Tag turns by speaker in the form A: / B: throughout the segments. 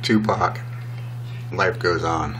A: Tupac, life goes on.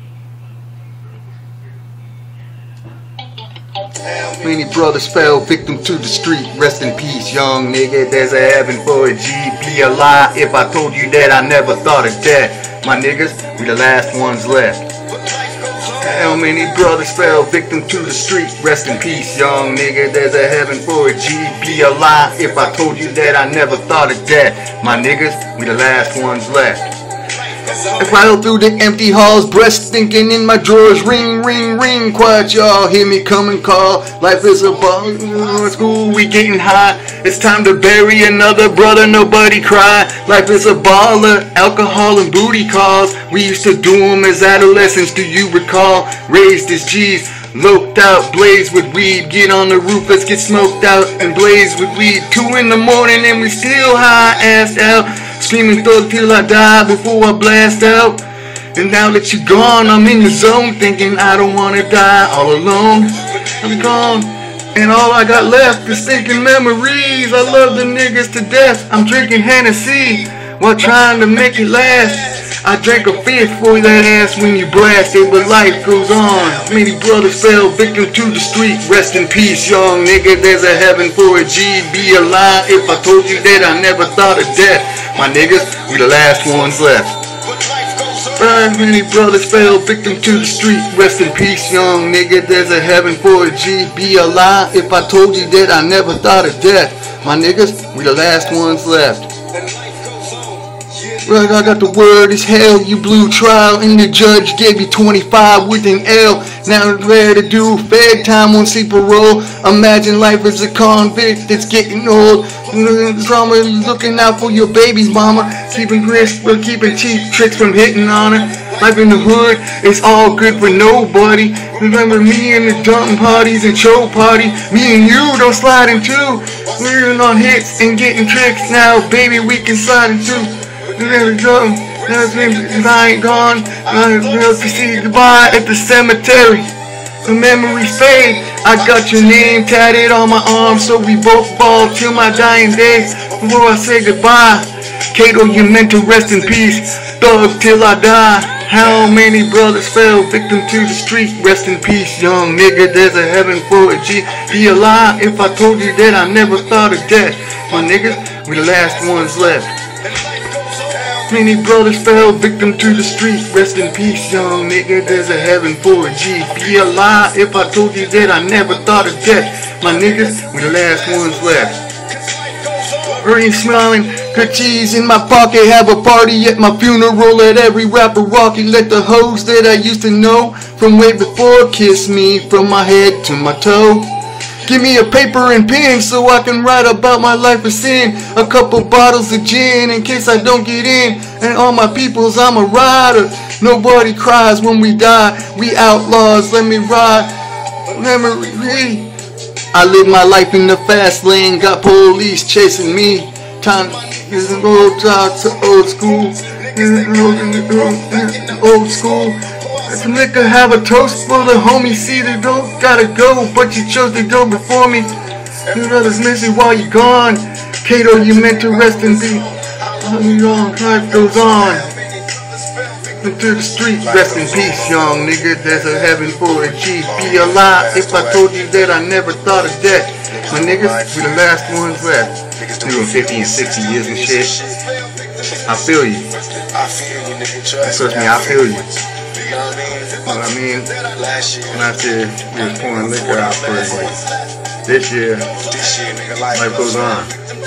A: Many brothers fell victim to the street. Rest in peace, young nigga. There's a heaven for a G. Be a lie if I told you that I never thought of that. My niggas, we the last ones left. How many brothers fell victim to the street? Rest in peace, young nigga. There's a heaven for a G. Be a lie if I told you that I never thought of that. My niggas, we the last ones left. I rattle through the empty halls, breast stinking in my drawers. Ring, ring, ring, quiet y'all, hear me come and call. Life is a ball, school, we getting high. It's time to bury another brother, nobody cry. Life is a baller, alcohol and booty calls. We used to do them as adolescents, do you recall? Raised as G's, loped out, blaze with weed. Get on the roof, let's get smoked out and blaze with weed. 2 in the morning and we still high, assed out. Screaming thug till I die before I blast out. And now that you're gone, I'm in the zone thinking I don't wanna die all alone. I'm gone, and all I got left is thinking memories. I love the niggas to death. I'm drinking Hennessy while trying to make it last. I drank a fifth for that ass when you blast it, but life goes on. Many brothers fell victim to the street. Rest in peace, young nigga. There's a heaven for a G. Be a lie if I told you that I never thought of death. My niggas, we the last ones left. Many brothers fell victim to the street. Rest in peace, young nigga. There's a heaven for a G. Be a lie if I told you that I never thought of death. My niggas, we the last ones left. Right, I got the word is hell, you blew trial and the judge gave you 25 with an L. Now it's ready to do fed time on sleep parole. Imagine life as a convict that's getting old. Drama looking out for your baby's mama. Keeping grist, but keeping cheap tricks from hitting on her. Life in the hood, it's all good for nobody. Remember me and the dump parties and show party. Me and you don't slide in two. We're on hits and getting tricks now, baby, we can slide in two. There we go. I ain't gone. We'll see goodbye at the cemetery. The memories fade. I got your name tatted on my arm, so we both ball till my dying days. Before I say goodbye, Kato, you meant to rest in peace. Thug till I die. How many brothers fell victim to the street? Rest in peace, young nigga. There's a heaven for a G. Be a lie if I told you that I never thought of death. My niggas, we the last ones left. Many brothers fell victim to the street. Rest in peace, young nigga. There's a heaven for a G. Be a lie if I told you that I never thought of death. My niggas, we the last ones left. Green smiling, good cheese in my pocket. Have a party at my funeral. Let every rapper rock it. Let the hoes that I used to know from way before kiss me from my head to my toe. Give me a paper and pen so I can write about my life of sin. A couple bottles of gin in case I don't get in. And all my peoples, I'm a rider. Nobody cries when we die. We outlaws, let me ride. Memory. I live my life in the fast lane. Got police chasing me. Time is an old talk to old school. Old school. Some nigga have a toast for the homies. See they don't gotta go, but you chose to go before me. Your brothers miss you while you're gone. Kato, you meant to rest in peace. Life goes on. Into the street, rest in peace, young nigga. There's a heaven for a G. Be a lie if I told you that I never thought of death. My niggas, we the last ones left. Doing 50 and 60 years and shit. I feel you. Trust me, I feel you. You know what I mean? Last year, we was pouring liquor out for it. This year, life goes on.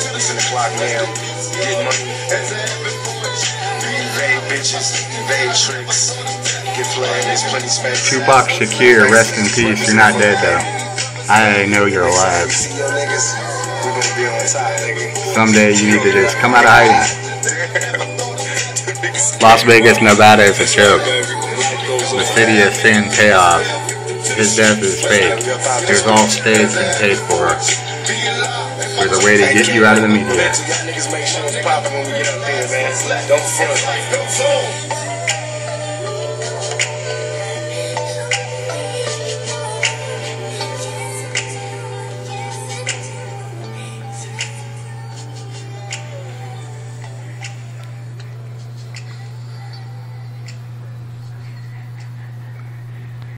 A: Tupac Shakur, rest in peace. You're not dead though. I know you're alive. Someday you need to just come out of hiding. Las Vegas, Nevada is a joke. The city of sin chaos. His death is fake. It was all staged and paid for. There's a way to get you out of the media.